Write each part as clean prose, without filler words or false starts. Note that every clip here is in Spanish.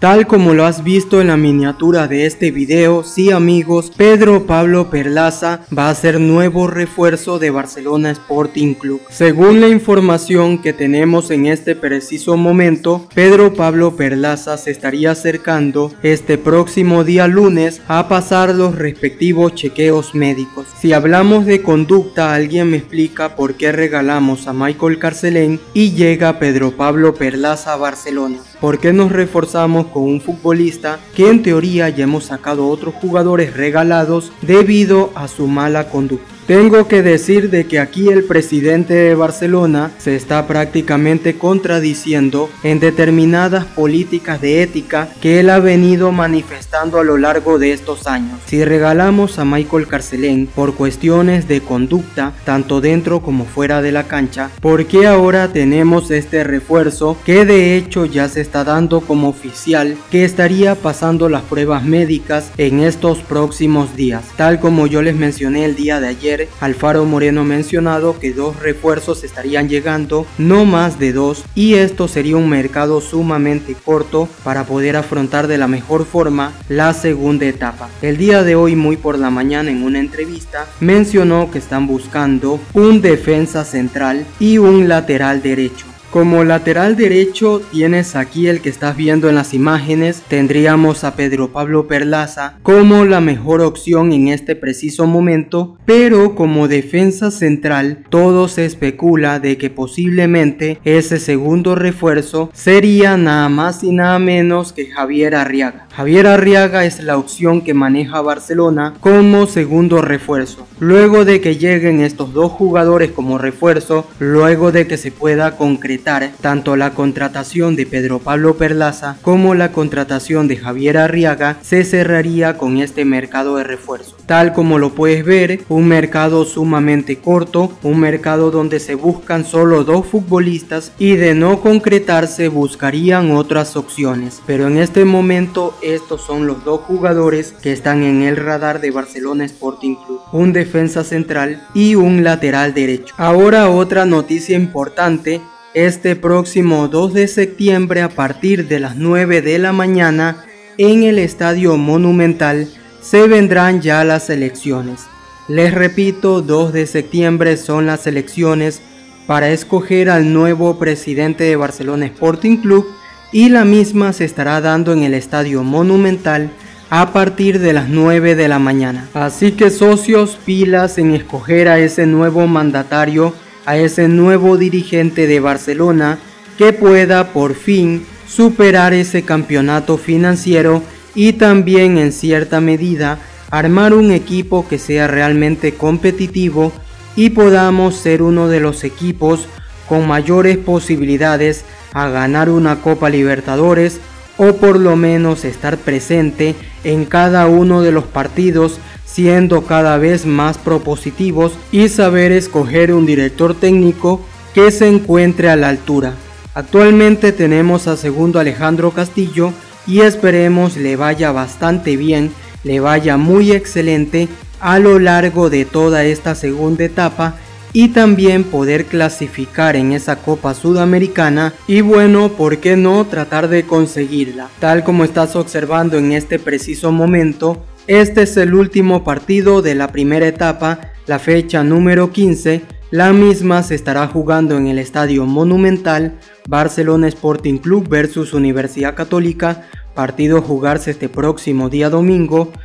Tal como lo has visto en la miniatura de este video, sí amigos, Pedro Pablo Perlaza va a ser nuevo refuerzo de Barcelona Sporting Club. Según la información que tenemos en este preciso momento, Pedro Pablo Perlaza se estaría acercando este próximo día lunes a pasar los respectivos chequeos médicos. Si hablamos de conducta, alguien me explica por qué regalamos a Michael Carcelén y llega Pedro Pablo Perlaza a Barcelona. ¿Por qué nos reforzamos con un futbolista que en teoría ya hemos sacado otros jugadores regalados debido a su mala conducta? Tengo que decir de que aquí el presidente de Barcelona se está prácticamente contradiciendo en determinadas políticas de ética que él ha venido manifestando a lo largo de estos años. Si regalamos a Michael Carcelén por cuestiones de conducta, tanto dentro como fuera de la cancha, ¿por qué ahora tenemos este refuerzo que de hecho ya se está dando como oficial que estaría pasando las pruebas médicas en estos próximos días? Tal como yo les mencioné el día de ayer, Alfaro Moreno ha mencionado que 2 refuerzos estarían llegando, no más de 2, y esto sería un mercado sumamente corto para poder afrontar de la mejor forma la segunda etapa. El día de hoy, muy por la mañana, en una entrevista mencionó que están buscando un defensa central y un lateral derecho. Como lateral derecho tienes aquí el que estás viendo en las imágenes, tendríamos a Pedro Pablo Perlaza como la mejor opción en este preciso momento, pero como defensa central todo se especula de que posiblemente ese segundo refuerzo sería nada más y nada menos que Javier Arriaga. Javier Arriaga es la opción que maneja Barcelona como segundo refuerzo. Luego de que lleguen estos 2 jugadores como refuerzo, luego de que se pueda concretar tanto la contratación de Pedro Pablo Perlaza como la contratación de Javier Arriaga, se cerraría con este mercado de refuerzo. Tal como lo puedes ver, un mercado sumamente corto, un mercado donde se buscan solo 2 futbolistas y de no concretarse buscarían otras opciones. Pero en este momento estos son los 2 jugadores que están en el radar de Barcelona Sporting Club, un defensa central y un lateral derecho. Ahora otra noticia importante. Este próximo 2 de septiembre a partir de las 9 de la mañana en el Estadio Monumental se vendrán ya las elecciones. Les repito, 2 de septiembre son las elecciones para escoger al nuevo presidente de Barcelona Sporting Club y la misma se estará dando en el Estadio Monumental a partir de las 9 de la mañana. Así que socios, pilas en escoger a ese nuevo mandatario, a ese nuevo dirigente de Barcelona que pueda por fin superar ese campeonato financiero y también en cierta medida armar un equipo que sea realmente competitivo y podamos ser uno de los equipos con mayores posibilidades a ganar una Copa Libertadores o por lo menos estar presente en cada uno de los partidos, siendo cada vez más propositivos y saber escoger un director técnico que se encuentre a la altura. Actualmente tenemos a segundo Alejandro Castillo y esperemos le vaya bastante bien, le vaya muy excelente a lo largo de toda esta segunda etapa y también poder clasificar en esa Copa Sudamericana y bueno, ¿por qué no tratar de conseguirla? Tal como estás observando en este preciso momento, este es el último partido de la primera etapa, la fecha número 15, la misma se estará jugando en el Estadio Monumental, Barcelona Sporting Club versus Universidad Católica, partido a jugarse este próximo día domingo,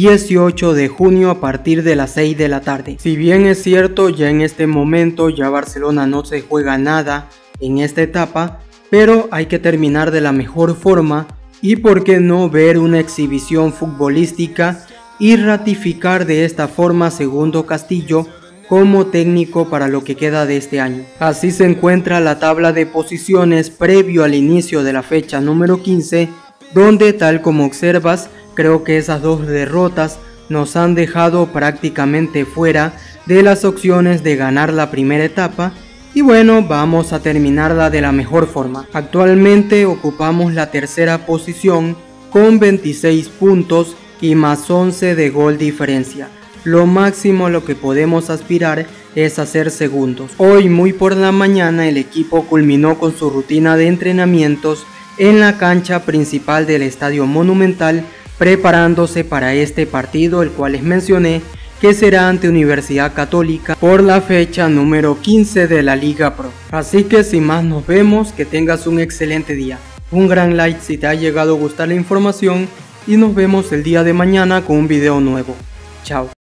18 de junio a partir de las 6 de la tarde. Si bien es cierto, ya en este momento ya Barcelona no se juega nada en esta etapa, pero hay que terminar de la mejor forma y por qué no ver una exhibición futbolística y ratificar de esta forma a Segundo Castillo como técnico para lo que queda de este año. Así se encuentra la tabla de posiciones previo al inicio de la fecha número 15, donde tal como observas, creo que esas 2 derrotas nos han dejado prácticamente fuera de las opciones de ganar la primera etapa. Y bueno, vamos a terminarla de la mejor forma. Actualmente ocupamos la tercera posición con 26 puntos y más 11 de gol diferencia. Lo máximo a lo que podemos aspirar es a ser segundos. Hoy muy por la mañana el equipo culminó con su rutina de entrenamientos en la cancha principal del Estadio Monumental, preparándose para este partido, el cual les mencioné que será ante Universidad Católica por la fecha número 15 de la Liga Pro. Así que sin más nos vemos, que tengas un excelente día, un gran like si te ha llegado a gustar la información y nos vemos el día de mañana con un video nuevo. Chao.